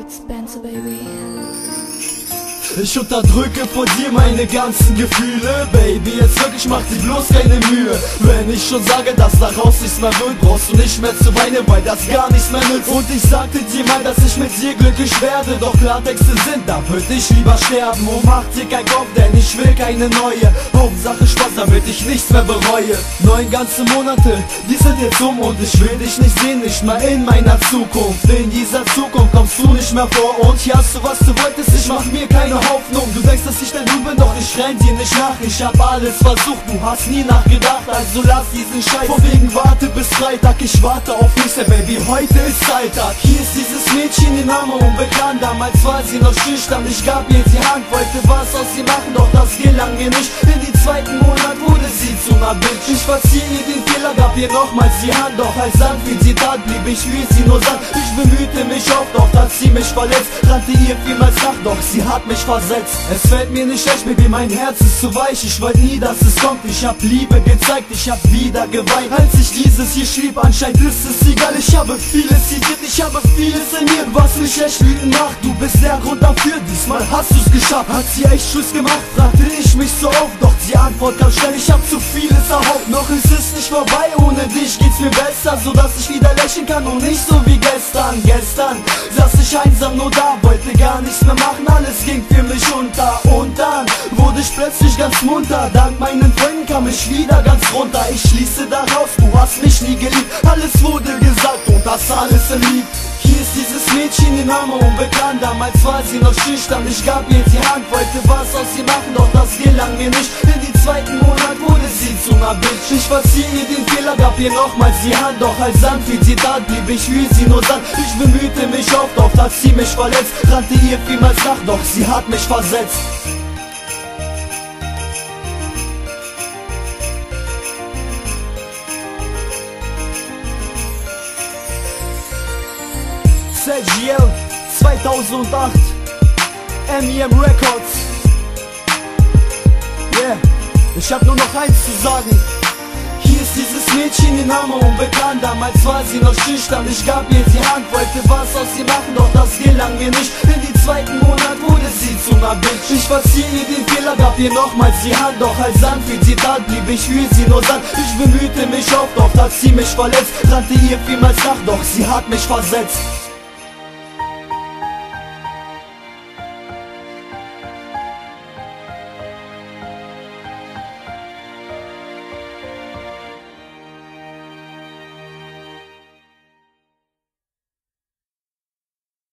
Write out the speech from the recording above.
Spencer, baby. Ich unterdrücke vor dir meine ganzen Gefühle, Baby, jetzt wirklich mach dir bloß keine Mühe. Wenn ich schon sage, dass daraus nichts mehr wird, brauchst du nicht mehr zu weinen, weil das gar nichts mehr nützt. Und ich sagte dir mal, dass ich mit dir glücklich werde, doch Klartexte sind, da würd ich lieber sterben. Oh, mach dir keinen Kopf, denn ich will keine neue. Hauptsache Spaß, damit ich nichts mehr bereue. 9 ganze Monate, die sind jetzt und ich will dich nicht sehen, nicht mal in meiner Zukunft. In dieser Zukunft kommst du nicht mehr vor und hier hast du, was du wolltest, ich mach mir keine Hoffnung. Du denkst, dass ich dein Du bin, doch ich renn dir nicht nach. Ich hab alles versucht, du hast nie nachgedacht, also lass diesen Scheiß. Von wegen warte bis Freitag, ich warte auf dich, Baby, heute ist Alltag. Hier ist dieses Mädchen, ihr Name unbekannt. Damals war sie noch schüchtern, ich gab ihr die Hand, wollte was aus ihr machen, doch das gelang mir nicht. In die zweiten Monat wurde sie zu einer Bitch. Ich verzieh ihr den Fehler, gab ihr nochmals die Hand, doch als Sand wie sie tat, blieb ich wie sie nur Sand. Ich bemühte mich oft, doch hat sie mich verletzt. Rannte ihr vielmals nach, doch sie hat mich versetzt. Es fällt mir nicht schlecht, Baby, mein Herz ist zu weich. Ich wollte nie, dass es kommt, ich hab Liebe gezeigt, ich hab wieder geweint. Als ich dieses hier schrieb, anscheinend ist es egal. Ich habe vieles zitiert, ich habe vieles in mir, was mich echt wütend macht. Du bist der Grund dafür, diesmal hast du's geschafft. Hat sie echt Schluss gemacht, fragte ich mich so oft, doch die Antwort kam schnell, ich hab zu vieles erhofft. Noch ist es nicht vorbei, ohne dich geht's mir besser, so dass ich wieder lächeln kann und nicht so wie gestern. Gestern saß ich einsam nur da, wollte gar nichts mehr machen, alles ging für mich unter. Und dann wurde ich plötzlich ganz munter, dank meinen Freunden kam ich wieder ganz runter. Ich schließe daraus, du hast mich nie geliebt, alles wurde gesagt und das alles in Lieb. Hier ist dieses Mädchen, ihr Name unbekannt. Damals war sie noch schüchtern, ich gab ihr die Hand, wollte was aus ihr machen, doch das gelang mir nicht. In die zweiten Monat wurde sie zu einer Bitch. Ich verzieh ihr den Fehler, gab ihr nochmals die Hand, doch als Sand wie sie tat, blieb ich wie sie nur Sand. Ich bemühte mich oft, doch hat sie mich verletzt. Rannte ihr vielmals nach, doch sie hat mich versetzt. Sergio 2008 MEM Records. Yeah, ich hab nur noch eins zu sagen. Hier ist dieses Mädchen, ihr Name unbekannt. Damals war sie noch schüchtern, ich gab ihr die Hand, wollte was aus ihr machen, doch das gelang mir nicht. In die zweiten Monat wurde sie zu einer Bitch. Ich verzieh ihr den Fehler, gab ihr nochmals die Hand, doch als Sand wie sie tat, blieb ich wie sie nur Sand. Ich bemühte mich oft, doch hat sie mich verletzt. Rannte ihr vielmals nach, doch sie hat mich versetzt.